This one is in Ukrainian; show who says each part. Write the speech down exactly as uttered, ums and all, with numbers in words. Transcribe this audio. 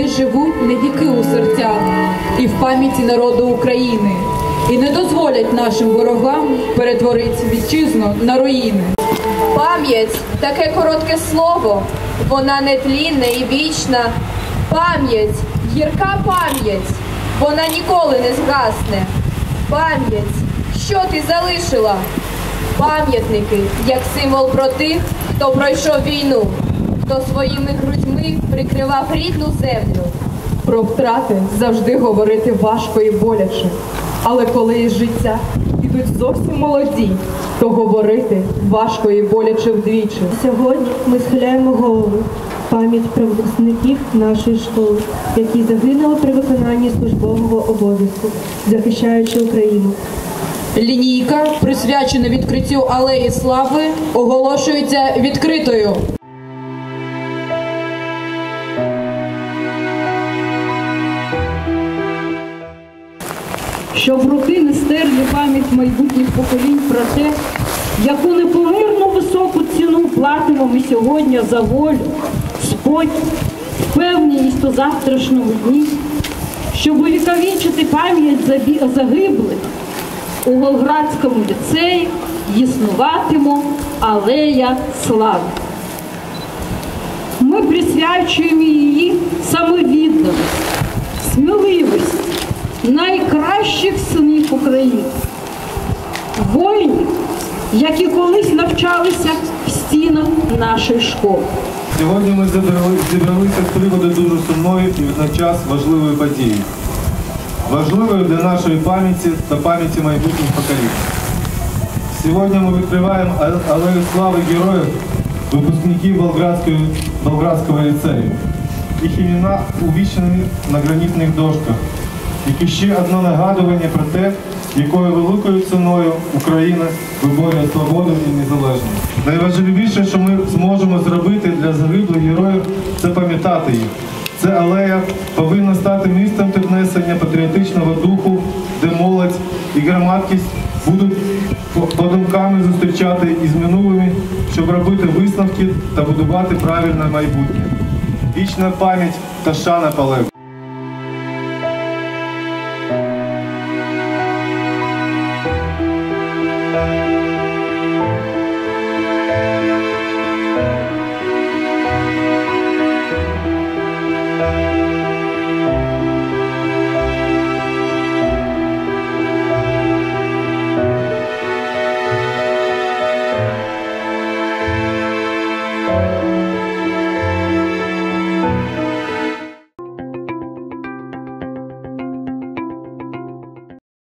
Speaker 1: вони живуть на віки у серцях і в пам'яті народу України, і не дозволять нашим ворогам перетворити вітчизну на руїни.
Speaker 2: Пам'ять – таке коротке слово, вона нетлінна і вічна. Пам'ять, гірка пам'ять, вона ніколи не згасне. Пам'ять, що ти залишила? Пам'ятники, як символ про тих, хто пройшов війну, хто своїми грудьми прикривав рідну землю.
Speaker 1: Про втрати завжди говорити важко і боляче, але коли із життя ідуть зовсім молоді, то говорити важко і боляче вдвічі.
Speaker 3: Сьогодні ми схиляємо голову в пам'ять про випускників нашої школи, які загинули при виконанні службового обов'язку, захищаючи Україну.
Speaker 1: Лінійка, присвячена відкриттю Алеї Слави, оголошується відкритою.
Speaker 4: Щоб роки не стерли пам'ять майбутніх поколінь про те, яку непомірно високу ціну платимо ми сьогодні за волю, спокій, впевненість у завтрашньому дні, щоб увіковічити пам'ять загиблих, у Волградському ліцеї існуватиме Алея Слави. Ми присвячуємо її самовідданості, сміливості найкращих синів України, воїнів, які колись навчалися в стінах нашої школи.
Speaker 5: Сьогодні ми зібралися з приводу дуже сумної і водночас важливої події. Важливою для нашої пам'яті та пам'яті майбутніх поколінь. Сьогодні ми відкриваємо Алею Слави героїв, випускників Болградського, Болградського ліцею. Їх імена увічнені на гранітних дошках, як ще одне нагадування про те, якою великою ціною Україна виборює свободу і незалежність. Найважливіше, що ми зможемо зробити для загиблих героїв, це пам'ятати їх. Ця алея повинна стати місцем піднесення патріотичного духу, де молодь і громадськість будуть подумками зустрічати із минулими, щоб робити висновки та будувати правильне майбутнє. Вічна пам'ять та шана полеглих.